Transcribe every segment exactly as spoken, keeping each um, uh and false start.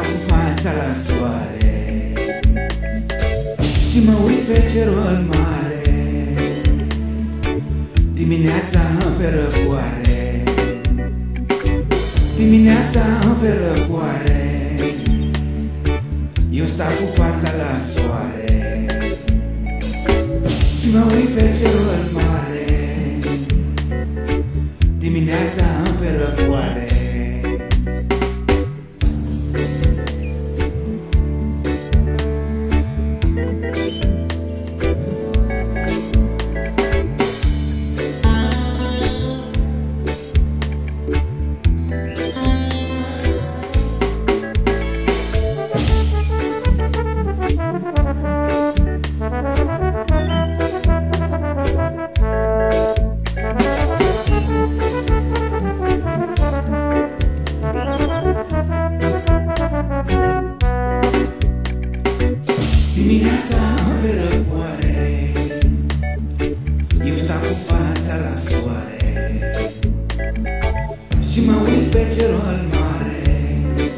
cu fața la soare și mă uit pe cerul mare, dimineața pe răcoare, dimineața pe răcoare, eu stau cu fața la soare și mă uit pe cerul mare, dimineața pe răcoare. Dimineața pe răcoare, eu stau cu fața la soare și mă uit pe cerul mare,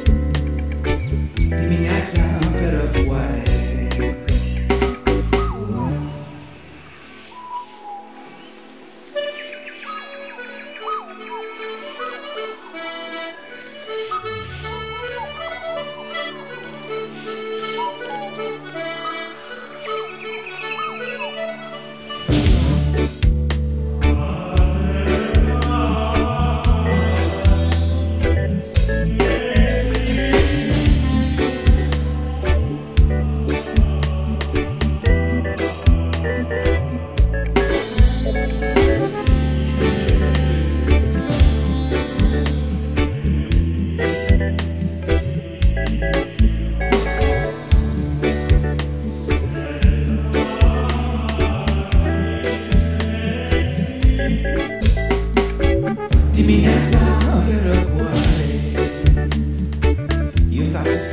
dimineața pe răcoare. Dimineața pe răcoare, eu stau